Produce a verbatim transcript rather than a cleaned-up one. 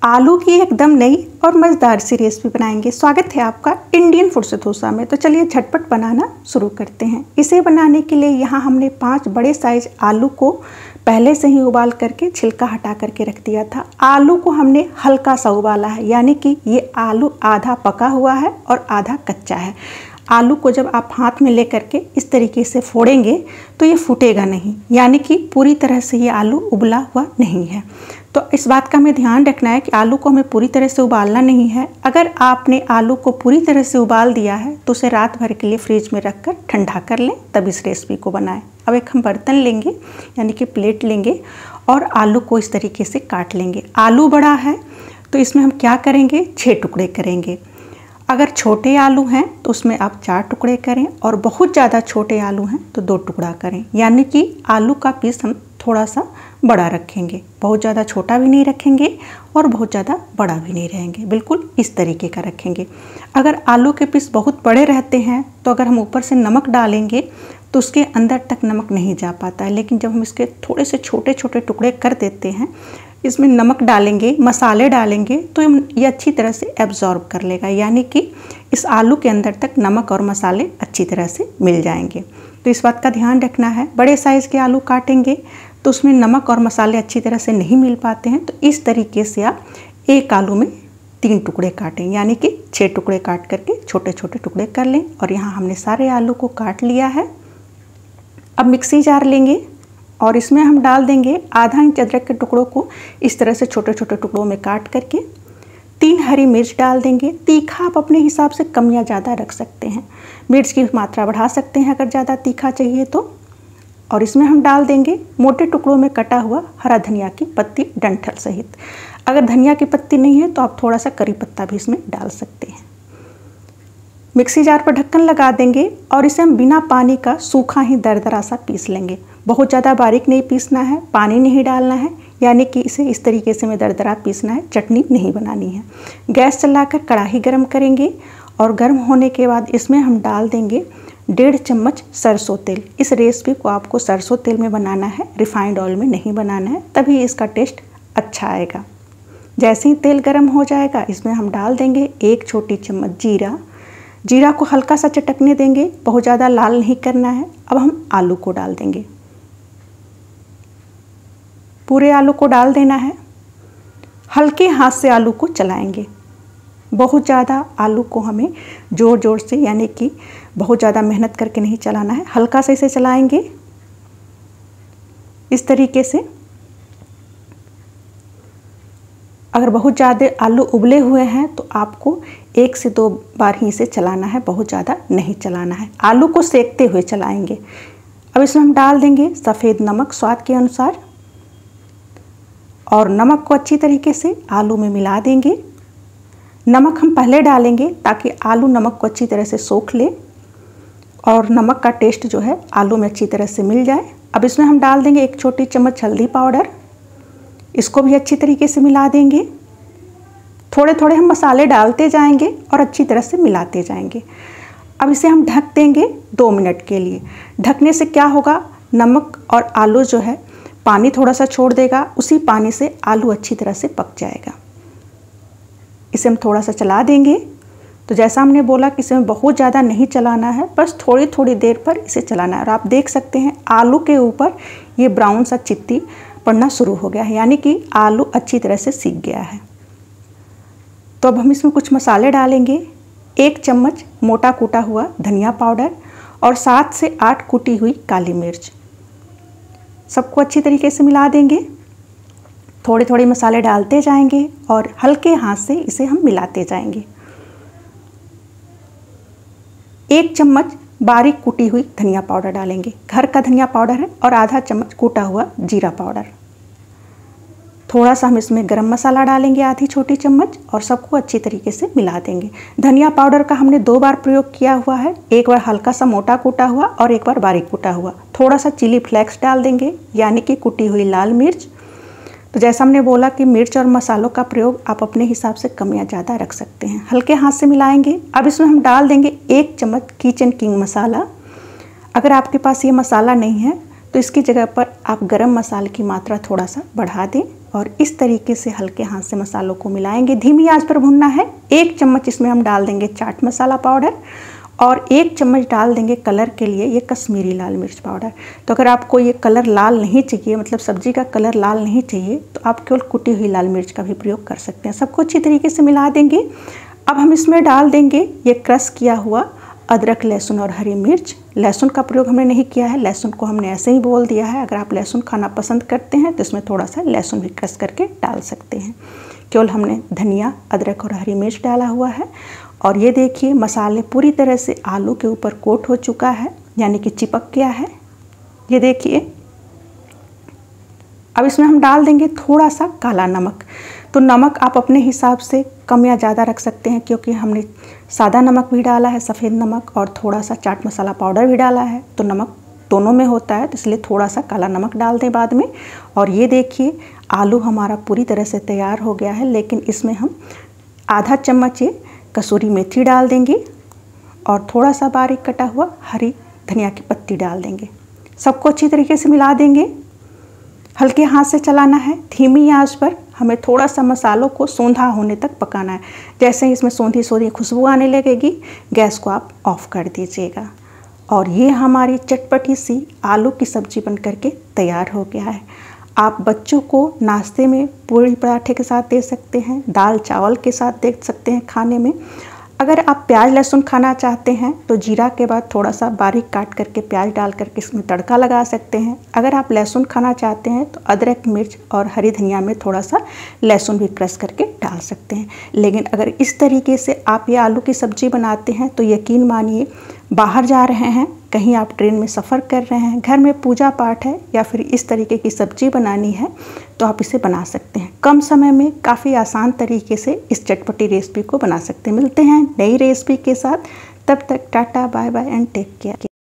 आलू की एकदम नई और मज़ेदार सी रेसिपी बनाएंगे। स्वागत है आपका इंडियन फूड से डोसा में। तो चलिए झटपट बनाना शुरू करते हैं। इसे बनाने के लिए यहाँ हमने पांच बड़े साइज आलू को पहले से ही उबाल करके छिलका हटा करके रख दिया था। आलू को हमने हल्का सा उबाला है, यानी कि ये आलू आधा पका हुआ है और आधा कच्चा है। आलू को जब आप हाथ में लेकर के इस तरीके से फोड़ेंगे तो ये फूटेगा नहीं, यानी कि पूरी तरह से ये आलू उबला हुआ नहीं है। तो इस बात का हमें ध्यान रखना है कि आलू को हमें पूरी तरह से उबालना नहीं है। अगर आपने आलू को पूरी तरह से उबाल दिया है तो उसे रात भर के लिए फ्रिज में रख कर ठंडा कर लें, तब इस रेसिपी को बनाएं। अब एक हम बर्तन लेंगे, यानी कि प्लेट लेंगे और आलू को इस तरीके से काट लेंगे। आलू बड़ा है तो इसमें हम क्या करेंगे, छः टुकड़े करेंगे। अगर छोटे आलू हैं तो उसमें आप चार टुकड़े करें, और बहुत ज़्यादा छोटे आलू हैं तो दो टुकड़ा करें, यानी कि आलू का पीस हम थोड़ा सा बड़ा रखेंगे। बहुत ज़्यादा छोटा भी नहीं रखेंगे और बहुत ज़्यादा बड़ा भी नहीं रहेंगे, बिल्कुल इस तरीके का रखेंगे। अगर आलू के पीस बहुत बड़े रहते हैं तो अगर हम ऊपर से नमक डालेंगे तो उसके अंदर तक नमक नहीं जा पाता है, लेकिन जब हम इसके थोड़े से छोटे छोटे टुकड़े कर देते हैं, इसमें नमक डालेंगे, मसाले डालेंगे, तो ये अच्छी तरह से एब्जॉर्ब कर लेगा, यानी कि इस आलू के अंदर तक नमक और मसाले अच्छी तरह से मिल जाएंगे। तो इस बात का ध्यान रखना है। बड़े साइज़ के आलू काटेंगे तो उसमें नमक और मसाले अच्छी तरह से नहीं मिल पाते हैं, तो इस तरीके से आप एक आलू में तीन टुकड़े काटें, यानी कि छः टुकड़े काट करके छोटे छोटे टुकड़े कर लें। और यहाँ हमने सारे आलू को काट लिया है। अब मिक्सी जार लेंगे और इसमें हम डाल देंगे आधा इंच अदरक के टुकड़ों को इस तरह से छोटे छोटे टुकड़ों में काट करके। तीन हरी मिर्च डाल देंगे। तीखा आप अपने हिसाब से कम या ज़्यादा रख सकते हैं, मिर्च की मात्रा बढ़ा सकते हैं अगर ज़्यादा तीखा चाहिए तो। और इसमें हम डाल देंगे मोटे टुकड़ों में कटा हुआ हरा धनिया की पत्ती डंठल सहित। अगर धनिया की पत्ती नहीं है तो आप थोड़ा सा करी पत्ता भी इसमें डाल सकते हैं। मिक्सी जार पर ढक्कन लगा देंगे और इसे हम बिना पानी का सूखा ही दरदरा सा पीस लेंगे। बहुत ज़्यादा बारीक नहीं पीसना है, पानी नहीं डालना है, यानी कि इसे इस तरीके से में दरदरा पीसना है, चटनी नहीं बनानी है। गैस चलाकर कढ़ाई गरम करेंगे और गर्म होने के बाद इसमें हम डाल देंगे डेढ़ चम्मच सरसों तेल। इस रेसिपी को आपको सरसों तेल में बनाना है, रिफाइंड ऑयल में नहीं बनाना है, तभी इसका टेस्ट अच्छा आएगा। जैसे ही तेल गर्म हो जाएगा इसमें हम डाल देंगे एक छोटी चम्मच जीरा। जीरा को हल्का सा चटकने देंगे, बहुत ज़्यादा लाल नहीं करना है। अब हम आलू को डाल देंगे, पूरे आलू को डाल देना है। हल्के हाथ से आलू को चलाएंगे। बहुत ज़्यादा आलू को हमें ज़ोर ज़ोर से, यानी कि बहुत ज़्यादा मेहनत करके नहीं चलाना है, हल्का से इसे चलाएंगे इस तरीके से। अगर बहुत ज़्यादा आलू उबले हुए हैं तो आपको एक से दो बार ही इसे चलाना है, बहुत ज़्यादा नहीं चलाना है। आलू को सेकते हुए चलाएंगे। अब इसमें हम डाल देंगे सफ़ेद नमक स्वाद के अनुसार, और नमक को अच्छी तरीके से आलू में मिला देंगे। नमक हम पहले डालेंगे ताकि आलू नमक को अच्छी तरह से सोख ले और नमक का टेस्ट जो है आलू में अच्छी तरह से मिल जाए। अब इसमें हम डाल देंगे एक छोटी चम्मच हल्दी पाउडर, इसको भी अच्छी तरीके से मिला देंगे। थोड़े थोड़े हम मसाले डालते जाएंगे और अच्छी तरह से मिलाते जाएंगे। अब इसे हम ढक देंगे दो मिनट के लिए। ढकने से क्या होगा, नमक और आलू जो है पानी थोड़ा सा छोड़ देगा, उसी पानी से आलू अच्छी तरह से पक जाएगा। इसे हम थोड़ा सा चला देंगे। तो जैसा हमने बोला कि इसे बहुत ज़्यादा नहीं चलाना है, बस थोड़ी थोड़ी देर पर इसे चलाना है। और आप देख सकते हैं आलू के ऊपर ये ब्राउन सा चित्ती पड़ना शुरू हो गया है, यानी कि आलू अच्छी तरह से सीख गया है। तो अब हम इसमें कुछ मसाले डालेंगे। एक चम्मच मोटा कूटा हुआ धनिया पाउडर और सात से आठ कुटी हुई काली मिर्च, सबको अच्छी तरीके से मिला देंगे। थोड़े थोड़े मसाले डालते जाएंगे और हल्के हाथ से इसे हम मिलाते जाएंगे। एक चम्मच बारीक कुटी हुई धनिया पाउडर डालेंगे, घर का धनिया पाउडर है, और आधा चम्मच कूटा हुआ जीरा पाउडर। थोड़ा सा हम इसमें गरम मसाला डालेंगे, आधी छोटी चम्मच, और सबको अच्छी तरीके से मिला देंगे। धनिया पाउडर का हमने दो बार प्रयोग किया हुआ है, एक बार हल्का सा मोटा कूटा हुआ और एक बार बारीक कूटा हुआ। थोड़ा सा चिली फ्लेक्स डाल देंगे, यानी कि कुटी हुई लाल मिर्च। तो जैसा हमने बोला कि मिर्च और मसालों का प्रयोग आप अपने हिसाब से कम या ज़्यादा रख सकते हैं। हल्के हाथ से मिलाएंगे। अब इसमें हम डाल देंगे एक चम्मच किचन किंग मसाला। अगर आपके पास ये मसाला नहीं है तो इसकी जगह पर आप गरम मसाले की मात्रा थोड़ा सा बढ़ा दें और इस तरीके से हल्के हाथ से मसालों को मिलाएंगे। धीमी आंच पर भुनना है। एक चम्मच इसमें हम डाल देंगे चाट मसाला पाउडर और एक चम्मच डाल देंगे कलर के लिए ये कश्मीरी लाल मिर्च पाउडर। तो अगर आपको ये कलर लाल नहीं चाहिए, मतलब सब्जी का कलर लाल नहीं चाहिए, तो आप केवल कुटी हुई लाल मिर्च का भी प्रयोग कर सकते हैं। सबको अच्छी तरीके से मिला देंगे। अब हम इसमें डाल देंगे ये क्रश किया हुआ अदरक, लहसुन और हरी मिर्च। लहसुन का प्रयोग हमने नहीं किया है, लहसुन को हमने ऐसे ही बोल दिया है। अगर आप लहसुन खाना पसंद करते हैं तो इसमें थोड़ा सा लहसुन भी क्रश करके डाल सकते हैं। केवल हमने धनिया, अदरक और हरी मिर्च डाला हुआ है। और ये देखिए मसाले पूरी तरह से आलू के ऊपर कोट हो चुका है, यानी कि चिपक गया है। ये देखिए। अब इसमें हम डाल देंगे थोड़ा सा काला नमक। तो नमक आप अपने हिसाब से कम या ज़्यादा रख सकते हैं, क्योंकि हमने सादा नमक भी डाला है, सफ़ेद नमक, और थोड़ा सा चाट मसाला पाउडर भी डाला है। तो नमक दोनों में होता है, तो इसलिए थोड़ा सा काला नमक डाल दें बाद में। और ये देखिए आलू हमारा पूरी तरह से तैयार हो गया है, लेकिन इसमें हम आधा चम्मच ये कसूरी मेथी डाल देंगे और थोड़ा सा बारीक कटा हुआ हरी धनिया की पत्ती डाल देंगे। सबको अच्छी तरीके से मिला देंगे। हल्के हाथ से चलाना है। धीमी आंच पर हमें थोड़ा सा मसालों को सोंधा होने तक पकाना है। जैसे ही इसमें सोंधी सोंधी खुशबू आने लगेगी, गैस को आप ऑफ कर दीजिएगा। और ये हमारी चटपटी सी आलू की सब्ज़ी बन करके तैयार हो गया है। आप बच्चों को नाश्ते में पूरी पराठे के साथ दे सकते हैं, दाल चावल के साथ दे सकते हैं खाने में। अगर आप प्याज लहसुन खाना चाहते हैं तो जीरा के बाद थोड़ा सा बारीक काट करके प्याज डाल करके इसमें तड़का लगा सकते हैं। अगर आप लहसुन खाना चाहते हैं तो अदरक, मिर्च और हरी धनिया में थोड़ा सा लहसुन भी क्रश करके डाल सकते हैं। लेकिन अगर इस तरीके से आप ये आलू की सब्ज़ी बनाते हैं तो यकीन मानिए, बाहर जा रहे हैं, कहीं आप ट्रेन में सफ़र कर रहे हैं, घर में पूजा पाठ है या फिर इस तरीके की सब्ज़ी बनानी है, तो आप इसे बना सकते हैं। कम समय में काफ़ी आसान तरीके से इस चटपटी रेसिपी को बना सकते हैं। मिलते हैं नई रेसिपी के साथ, तब तक tata bye bye and take care.